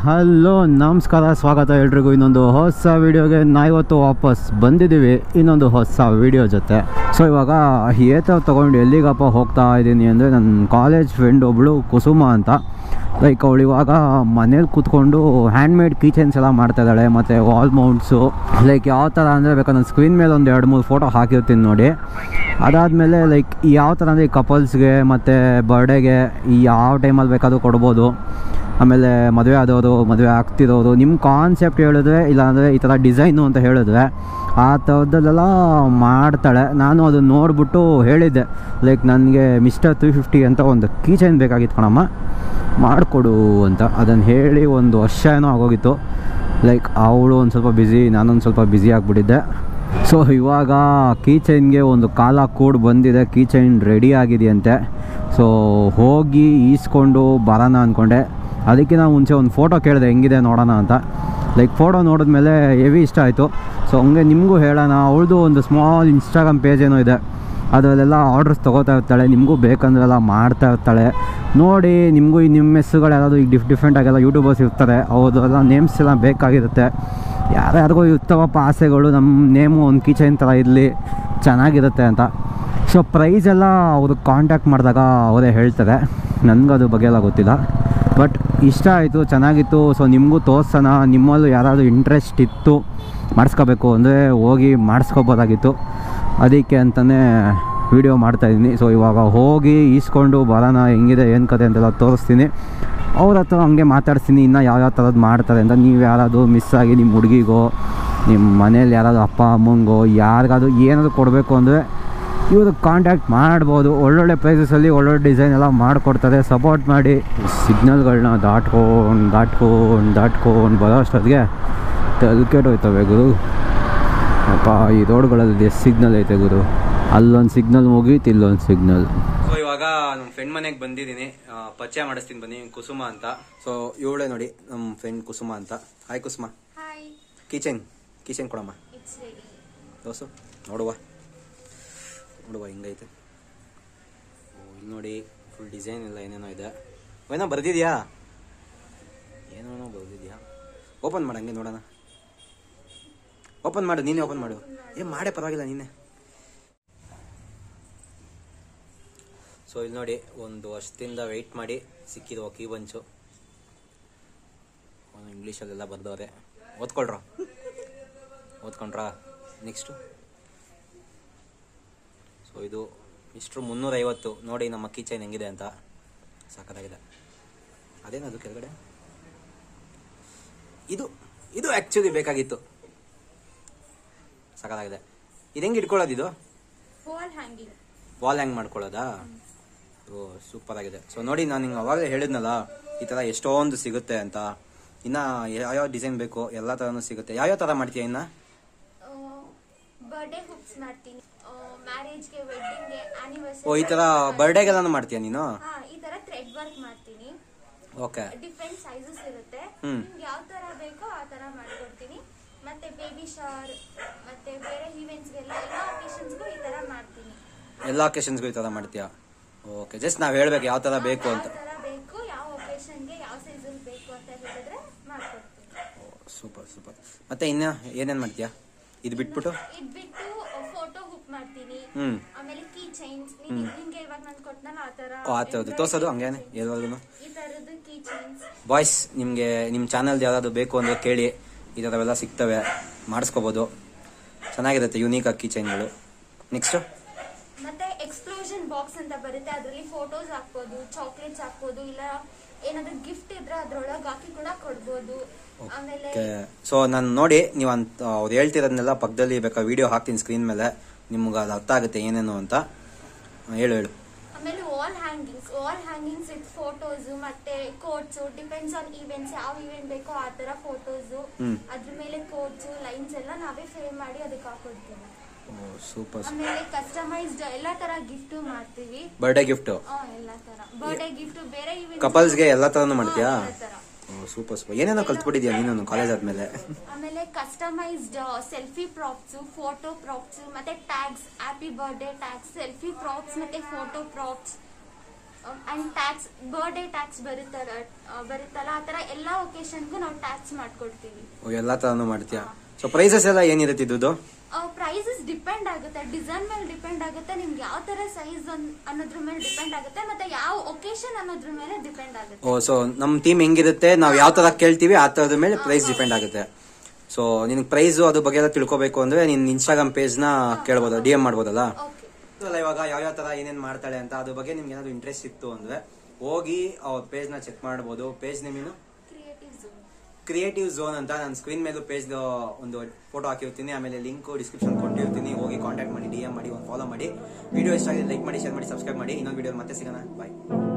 Hello ನಮಸ್ಕಾರ, ಸ್ವಾಗತ ಎಲ್ರಿಗೂ ಇನ್ನೊಂದು ಹೊಸ ವಿಡಿಯೋಗೆ. ಇವತ್ತು ವಾಪಸ್ ಬಂದಿದ್ದೀವಿ ಇನ್ನೊಂದು ಹೊಸ ವಿಡಿಯೋ ಜೊತೆ. ಸೊ ಇವಾಗ ಏತ ತೊಗೊಂಡು ಎಲ್ಲಿಗಪ್ಪ ಹೋಗ್ತಾ ಇದ್ದೀನಿ ಅಂದರೆ, ನನ್ನ ಕಾಲೇಜ್ ಫ್ರೆಂಡ್ ಒಬ್ಬಳು ಕುಸುಮ ಅಂತ. ಲೈಕ್ ಅವಳು ಇವಾಗ ಮನೇಲಿ ಕೂತ್ಕೊಂಡು ಹ್ಯಾಂಡ್ಮೇಡ್ ಕೀಚೈನ್ಸ್ ಎಲ್ಲ ಮಾಡ್ತಾಯಿದ್ದಾಳೆ, ಮತ್ತು ವಾಲ್ ಮೌಂಟ್ಸು. ಲೈಕ್ ಯಾವ ಥರ ಅಂದರೆ, ಬೇಕಾದ್ರೆ ನಾನು ಸ್ಕ್ರೀನ್ ಮೇಲೆ ಒಂದು 2-3 ಫೋಟೋ ಹಾಕಿರ್ತೀನಿ ನೋಡಿ. ಅದಾದಮೇಲೆ ಲೈಕ್ ಯಾವ ಥರ ಅಂದರೆ, ಕಪಲ್ಸ್ಗೆ ಮತ್ತು ಬರ್ಡೇಗೆ ಯಾವ ಟೈಮಲ್ಲಿ ಬೇಕಾದರೂ ಕೊಡ್ಬೋದು. ಆಮೇಲೆ ಮದುವೆ ಆದವರು, ಮದುವೆ ಆಗ್ತಿರೋರು, ನಿಮ್ಮ ಕಾನ್ಸೆಪ್ಟ್ ಹೇಳಿದ್ರೆ, ಇಲ್ಲಾಂದರೆ ಈ ಥರ ಡಿಸೈನು ಅಂತ ಹೇಳಿದ್ರೆ ಆ ಥರದ್ದೆಲ್ಲ ಮಾಡ್ತಾಳೆ. ನಾನು ಅದನ್ನು ನೋಡಿಬಿಟ್ಟು ಹೇಳಿದ್ದೆ, ಲೈಕ್ ನನಗೆ ಮಿಸ್ಟರ್ 350 ಅಂತ ಒಂದು ಕೀಚೈನ್ ಬೇಕಾಗಿತ್ತು ಕಣಮ್ಮ, ಮಾಡಿಕೊಡು ಅಂತ. ಅದನ್ನು ಹೇಳಿ 1 ವರ್ಷ ಏನೋ ಆಗೋಗಿತ್ತು. ಲೈಕ್ ಅವಳು ಒಂದು ಸ್ವಲ್ಪ ಬ್ಯುಸಿ, ನಾನೊಂದು ಸ್ವಲ್ಪ ಬ್ಯುಸಿ ಆಗಿಬಿಟ್ಟಿದ್ದೆ. ಸೊ ಇವಾಗ ಕೀಚೈನ್ಗೆ ಒಂದು ಕಾಲ ಕೂಡ ಬಂದಿದೆ, ಕೀಚೈನ್ ರೆಡಿ ಆಗಿದೆಯಂತೆ. ಸೊ ಹೋಗಿ ಈಸ್ಕೊಂಡು ಬರೋಣ ಅಂದ್ಕೊಂಡೆ. ಅದಕ್ಕಿಂತ ಮುಂಚೆ ಒಂದು ಫೋಟೋ ಕೇಳಿದೆ, ಹೆಂಗಿದೆ ನೋಡೋಣ ಅಂತ. ಲೈಕ್ ಫೋಟೋ ನೋಡಿದ್ಮೇಲೆ ಹೆವಿ ಇಷ್ಟ ಆಯಿತು. ಸೊ ಹಂಗೆ ನಿಮಗೂ ಹೇಳೋಣ. ಅವಳದು ಒಂದು ಸ್ಮಾಲ್ ಇನ್ಸ್ಟಾಗ್ರಾಮ್ ಪೇಜ್ ಏನೋ ಇದೆ, ಅದರಲ್ಲೆಲ್ಲ ಆರ್ಡ್ರಸ್ ತೊಗೋತಾ ಇರ್ತಾಳೆ. ನಿಮಗೂ ಬೇಕಂದ್ರೆಲ್ಲ ಮಾಡ್ತಾ ಇರ್ತಾಳೆ. ನೋಡಿ, ನಿಮಗೂ ನಿಮ್ಮ ಹೆಸ್ರುಗಳು ಯಾರಾದರೂ ಈಗ ಡಿಫ್ರೆಂಟಾಗೆಲ್ಲ ಯೂಟ್ಯೂಬರ್ಸ್ ಇರ್ತಾರೆ, ಅವ್ರದ್ದೆಲ್ಲ ನೇಮ್ಸ್ ಎಲ್ಲ ಬೇಕಾಗಿರುತ್ತೆ. ಯಾರ್ಯಾರಿಗೂ ಇರ್ತಾವಪ್ಪ ಆಸೆಗಳು, ನಮ್ಮ ನೇಮು ಒಂದು ಕೀಚೈನ್ ಥರ ಇರಲಿ, ಚೆನ್ನಾಗಿರುತ್ತೆ ಅಂತ. ಸೊ ಪ್ರೈಸೆಲ್ಲ ಅವರು ಕಾಂಟ್ಯಾಕ್ಟ್ ಮಾಡಿದಾಗ ಅವರೇ ಹೇಳ್ತಾರೆ, ನನಗದು ಬಗ್ಗೆ ಎಲ್ಲ ಗೊತ್ತಿಲ್ಲ. ಬಟ್ ಇಷ್ಟ ಆಯಿತು, ಚೆನ್ನಾಗಿತ್ತು. ಸೊ ನಿಮಗೂ ತೋರಿಸೋಣ. ನಿಮ್ಮಲ್ಲೂ ಯಾರಾದರೂ ಇಂಟ್ರೆಸ್ಟ್ ಇತ್ತು ಮಾಡಿಸ್ಕೋಬೇಕು ಅಂದರೆ ಹೋಗಿ ಮಾಡಿಸ್ಕೋಬೋದಾಗಿತ್ತು, ಅದಕ್ಕೆ ಅಂತಲೇ ವಿಡಿಯೋ ಮಾಡ್ತಾಯಿದ್ದೀನಿ. ಸೊ ಇವಾಗ ಹೋಗಿ ಈಸ್ಕೊಂಡು ಬರೋಣ, ಹೆಂಗಿದೆ ಏನು ಕತೆ ಅಂತೆಲ್ಲ ತೋರಿಸ್ತೀನಿ. ಅವ್ರ ಹತ್ರ ಹಂಗೆ ಮಾತಾಡ್ತೀನಿ, ಇನ್ನು ಯಾವ್ಯಾವ ಥರದ್ದು ಮಾಡ್ತಾರೆ ಅಂತ. ನೀವು ಯಾರಾದರೂ ಮಿಸ್ ಆಗಿ ನಿಮ್ಮ ಹುಡುಗಿಗೋ, ನಿಮ್ಮ ಮನೇಲಿ ಯಾರಾದರೂ ಅಪ್ಪ ಅಮ್ಮಂಗೋ ಯಾರಿಗಾದ್ರೂ ಏನಾದರೂ ಕೊಡಬೇಕು ಅಂದರೆ ಇವರು ಕಾಂಟ್ಯಾಕ್ಟ್ ಮಾಡ್ಬೋದು. ಒಳ್ಳೊಳ್ಳೆ ಪ್ರೈಸಸಲ್ಲಿ ಒಳ್ಳೊಳ್ಳೆ ಡಿಸೈನ್ ಎಲ್ಲ ಮಾಡಿಕೊಡ್ತಾರೆ. ಸಪೋರ್ಟ್ ಮಾಡಿ. ಸಿಗ್ನಲ್ಗಳನ್ನ ದಾಟ್ಕೊಂಡು ಬರೋ ಅಷ್ಟೊತ್ತಿಗೆ ತಲ್ಕೆಟೋಯ್ತವೆ ಗುರು. ಅಪ್ಪ ಈ ರೋಡ್ಗಳಲ್ಲಿ ಎಷ್ಟು ಸಿಗ್ನಲ್ ಐತೆ ಗುರು. ಅಲ್ಲೊಂದು ಸಿಗ್ನಲ್ ಮುಗೀತು, ಇಲ್ಲೊಂದು ಸಿಗ್ನಲ್. ಸೊ ಇವಾಗ ನಮ್ಮ ಫ್ರೆಂಡ್ ಮನೆಗೆ ಬಂದಿದ್ದೀನಿ, ಪರಿಚಯ ಮಾಡಿಸ್ತೀನಿ ಬನ್ನಿ. ಕುಸುಮ ಅಂತ. ಸೊ ಇವಳೇ ನೋಡಿ ನಮ್ಮ ಫ್ರೆಂಡ್ ಕುಸುಮ ಅಂತ. ಹಾಯ್ ಕುಸುಮ. ಕಿಚನ್ ಕೊಡಮ್ಮ. ದೋಸು ನೋಡುವ ಹಿಂಗೈತೆ. ಇಲ್ಲಿ ನೋಡಿ, ಫುಲ್ ಡಿಸೈನ್ ಎಲ್ಲ ಏನೇನೋ ಇದೆ. ಏನೋ ಬರ್ದಿದ್ಯಾ, ಏನೇನೋ ಬರ್ದಿದ್ಯಾ. ಓಪನ್ ಮಾಡು, ಹಂಗೆ ನೋಡೋಣ. ಓಪನ್ ಮಾಡು, ನೀನೇ ಓಪನ್ ಮಾಡು. ಮಾಡೇ ಪರವಾಗಿಲ್ಲ, ನೀನೇ. ಸೊ ಇಲ್ಲಿ ನೋಡಿ, 1 ವರ್ಷದಿಂದ ವೆಯ್ಟ್ ಮಾಡಿ ಸಿಕ್ಕಿರೋ ಕೀ ಬಂಚು. ಇಂಗ್ಲೀಷಲ್ಲೆಲ್ಲ ಬರ್ದವ್ರೆ, ಓದ್ಕೊಂಡ್ರಾ. ನೆಕ್ಸ್ಟು ಸೊ ಇದು ಇಷ್ಟು 350. ನೋಡಿ ನಮ್ಮ ಕೀಚೈನ್ ಹೆಂಗಿದೆ ಅಂತ, ಸಾಕಾಗಿದೆ. ಅದೇನದು ಕೆಳಗಡೆ, ಇದು ಆ್ಯಕ್ಚುಲಿ ಬೇಕಾಗಿತ್ತು, ಸಾಕಾಗಿದೆ. ಇದು ಹೆಂಗೆ ಇಟ್ಕೊಳ್ಳೋದು? ಇದು ವಾಲ್ ಹ್ಯಾಂಗ್ ಮಾಡ್ಕೊಳ್ಳೋದಾ? ಓ ಸೂಪರ್ ಆಗಿದೆ. ಸೊ ನೋಡಿ, ನಾನು ಹಿಂಗೆ ಅವಾಗಲೇ ಹೇಳಿದ್ನಲ್ಲ, ಈ ಥರ ಎಷ್ಟೊಂದು ಸಿಗುತ್ತೆ ಅಂತ. ಇನ್ನು ಯಾವ್ಯಾವ ಡಿಸೈನ್ ಬೇಕು ಎಲ್ಲ ಥರನೂ ಸಿಗುತ್ತೆ. ಯಾವ್ಯಾವ ಥರ ಮಾಡ್ತೀಯ? ಇನ್ನು ಬರ್ಡೇ ಹುಕ್ಸ್ ಮಾಡ್ತೀನಿ, ಮ್ಯಾರೇಜ್ಗೆ, ವೆಡ್ಡಿಂಗ್ಗೆ, ಆನಿವರ್ಸರಿ. ಓ ಈ ಥರ ಬರ್ಡೇಗೆಲ್ಲ ಮಾಡ್ತೀಯ ನೀನು? ಈ ತರ ಥ್ರೆಡ್ ವರ್ಕ್ ಮಾಡ್ತೀನಿ. ಓಕೆ. ಡಿಫರೆಂಟ್ ಸೈಜಸ್ ಇರುತ್ತೆ, ನಿಮ್ಗೆ ಯಾವ ತರ ಬೇಕೋ ಆ ತರ ಮಾಡ್ಕೊಡ್ತೀನಿ. ಮತ್ತೆ ಬೇಬಿ ಶವರ್, ಮತ್ತೆ ಬೇರೆ ಈವೆಂಟ್ಸ್ಗೆಲ್ಲ, ಎಲ್ಲ ಒಕೇಶನ್ಸ್ಗೂ ಈ ತರ ಮಾಡ್ತೀನಿ. ಎಲ್ಲ ಒಕೇಶನ್ಸ್ಗೂ ಈ ಥರ ಮಾಡ್ತೀಯಾ? ಓಕೆ. ಜಸ್ಟ್ ನಾವು ಹೇಳ್ಬೇಕು ಯಾವ ಥರ ಬೇಕು ಅಂತ. ಯಾವ ತರ ಬೇಕು, ಯಾವ ಒಕೇಶನ್ಗೆ ಯಾವ ಸೈಜಲ್ಲಿ ಬೇಕು ಅಂತ ಹೇಳಿದ್ರೆ ಮಾಡ್ಕೊಡ್ತೀನಿ. ಸೂಪರ್. ಮತ್ತೆ ಇನ್ನು ಏನೇನು ಮಾಡ್ತೀಯಾ? ಇದು ಬಿಟ್ಟು ಫೋಟೋ ಹುಕ್ ಮಾಡ್ತೀನಿ. ಆಮೇಲೆ ಕೀ ಚೈನ್ಸ್, ನಿಮ್ಗೆ ಇವಾಗ ನಾನು ಕೊಟ್ಟನಲ್ಲ ಆ ತರ ತೋರ್ಸೋದು ಹಂಗೇನೆ ಎಲ್ಲರಿಗೂ. ಈ ತರದ್ದು ಕೀ ಚೈನ್ಸ್. ಬಾಯ್ಸ್, ನಿಮಗೆ ನಿಮ್ಮ ಚಾನಲ್ ಯಾವ್ದಾದ್ರು ಬೇಕು ಅಂದ್ರೆ ಕೇಳಿ, ಈ ಥರವೆಲ್ಲ ಸಿಗ್ತವೆ, ಮಾಡಿಸ್ಕೋಬೋದು. ಚೆನ್ನಾಗಿರುತ್ತೆ ಯುನೀಕ್ ಆಗಿ ಕೀ ಚೈನ್ಗಳು. ನೆಕ್ಸ್ಟ್ ಮತ್ತೆ ಎಕ್ಸ್ಪ್ಲೋಷನ್ ಬಾಕ್ಸ್ ಅಂತ ಬರುತ್ತೆ, ಅದರಲ್ಲಿ ಫೋಟೋಸ್ ಹಾಕ್ಬೋದು, ಚಾಕ್ಲೇಟ್ಸ್ ಹಾಕ್ಬೋದು, ಇಲ್ಲ ಏನಾದ್ರು ಗಿಫ್ಟ್ ಇದ್ರೆ ಅದ್ರೊಳಗೆ ಹಾಕಿ ಕೂಡ ಕೊಡ್ಬೋದು. ಆಮೇಲೆ ಸೊ ನಾನು ನೋಡಿ, ನೀವು ಅವ್ರು ಹೇಳ್ತಿರೋದನ್ನೆಲ್ಲ ಪಕ್ಕದಲ್ಲಿ ಬೇಕಾ ವಿಡಿಯೋ ಹಾಕ್ತೀನಿ ಸ್ಕ್ರೀನ್ ಮೇಲೆ, ನಿಮ್ಗೆ ಅದು ಅರ್ಥ ಆಗುತ್ತೆ ಏನೇನು ಅಂತ. ಹೇಳು. ಆಮೇಲೆ ವಾಲ್ ಹ್ಯಾಂಗಿಂಗ್ಸ್ ವಿತ್ ಫೋಟೋಸ್, ಮತ್ತೆ ಕೋಟ್ಸ್, ಡಿಪೆಂಡ್ಸ್ ಆನ್ ಈವೆಂಟ್ಸ್, ಯಾವ ಈವೆಂಟ್ ಬೇಕೋ ಆ ತರ ಫೋಟೋಸ್, ಅದ್ರ ಮೇಲೆ ಕೋಟ್ಸ್, ಲೈನ್ಸ್ ಎಲ್ಲ ನಾವೇ ಫ್ರೇಮ್ ಮಾಡಿ ಅದಕ್ಕೆ ಹಾಕೊಡ್ತೀವಿ. ಸೂಪರ್. ಆಮೇಲೆ ಕಸ್ಟಮೈಸ್ಡ್ ಎಲ್ಲಾ ತರ ಗಿಫ್ಟ್ ಮಾಡ್ತೀವಿ. ಬರ್ಡೇ ಗಿಫ್ಟ್, ಎಲ್ಲಾ ತರ ಬರ್ಡೇ ಗಿಫ್ಟ್, ಬೇರೆ ಈವೆಂಟ್, ಕಪಲ್ಸ್ಗೆ ಎಲ್ಲಾ ತರನು ಮಾಡ್ತೀಯಾ? ಸೂಪರ್. ಏನೇನೋ ಕಲ್ತ್ಬಿಟ್ಟಿದ್ಯಾ ನೀನು ಕಾಲೇಜ್ ಆದ್ಮೇಲೆ? ಆಮೇಲೆ customized selfie props, photo props, ಮತ್ತೆ tags, happy birthday tags, selfie props, ಮತ್ತೆ photo props, and tags birthday tags ಬರುತ್ತಲ್ಲ ಆ ತರ ಎಲ್ಲಾ ಒಕೇಶನ್ಗೂ ನಾವು ಟ್ಯಾಕ್ಸ್ ಮಾಡ್ಕೊಡ್ತೀವಿ. ಎಲ್ಲಾ ತರನು ಮಾಡ್ತೀಯಾ? ಸೊ ಪ್ರೈಸಸ್ ಎಲ್ಲ ಏನಿರುತ್ತೆ ಇದ್ದು? ಪ್ರೈಸಸ್ ಡಿಪೆಂಡ್ ಆಗುತ್ತೆ, ಡಿಸೈನ್ ಮೇಲೆ ಡಿಪೆಂಡ್ ಆಗುತ್ತೆ, ನಿಮ್ಗೆ ಯಾವ ತರ ಸೈಜ್ ಅನ್ನೋದ್ರ ಮೇಲೆ ಡಿಪೆಂಡ್ ಆಗುತ್ತೆ, ಮತ್ತೆ ಯಾವ ಒಕೇಶನ್ ಅನ್ನೋದ್ರ ಮೇಲೆ ಡಿಪೆಂಡ್ ಆಗುತ್ತೆ. ಓ, ಸೊ ನಮ್ ಟೀಮ್ ಹೆಂಗಿರುತ್ತೆ, ನಾವ್ ಯಾವ ತರ ಕೇಳ್ತೀವಿ ಆ ತರದ ಮೇಲೆ ಪ್ರೈಸ್ ಡಿಪೆಂಡ್ ಆಗುತ್ತೆ. ಸೊ ನಿನ್ ಪ್ರೈಸ್ ಅದ್ರ ಬಗ್ಗೆ ಎಲ್ಲ ತಿಳ್ಕೊಬೇಕು ಅಂದ್ರೆ ನಿನ್ ಇನ್ಸ್ಟಾಗ್ರಾಮ್ ಪೇಜ್ ನ ಕೇಳ್ಬೋದು, DM ಮಾಡ್ಬೋದಲ್ಲ. ಇವಾಗ ಯಾವ ತರ ಏನೇನ್ ಮಾಡ್ತಾಳೆ ಅಂತ ಅದ್ರ ಬಗ್ಗೆ ನಿಮ್ಗೆ ಏನಾದ್ರು ಇಂಟ್ರೆಸ್ಟ್ ಇತ್ತು ಅಂದ್ರೆ ಹೋಗಿ ಅವ್ರ ಪೇಜ್ ನ ಚೆಕ್ ಮಾಡಬಹುದು. ಪೇಜ್ ನೇಮ್ ಏನು? ಕ್ರಿಯೇಟಿವ್ ಝೋನ್ ಅಂತ. ನಾನು ಸ್ಕ್ರೀನ್ ಮೇಲೆ ಪೇಜ್ ಒಂದು ಫೋಟೋ ಹಾಕಿರ್ತೀನಿ, ಆಮೇಲೆ ಲಿಂಕ್ ಡಿಸ್ಕ್ರಿಪ್ಷನ್ ಕೊಟ್ಟಿರ್ತೀನಿ. ಹೋಗಿ ಕಾಂಟ್ಯಾಕ್ಟ್ ಮಾಡಿ, DM ಮಾಡಿ, ಒಂದು ಫಾಲೋ ಮಾಡಿ. ವಿಡಿಯೋ ಇಷ್ಟ ಆಗಿದೆ ಲೈಕ್ ಮಾಡಿ, ಶೇರ್ ಮಾಡಿ, ಸಬ್ಸ್ಕ್ರೈಬ್ ಮಾಡಿ. ಇನ್ನೊಂದು ವಿಡಿಯೋ ಮತ್ತೆ ಸಿಗೋಣ. ಬಾಯ್.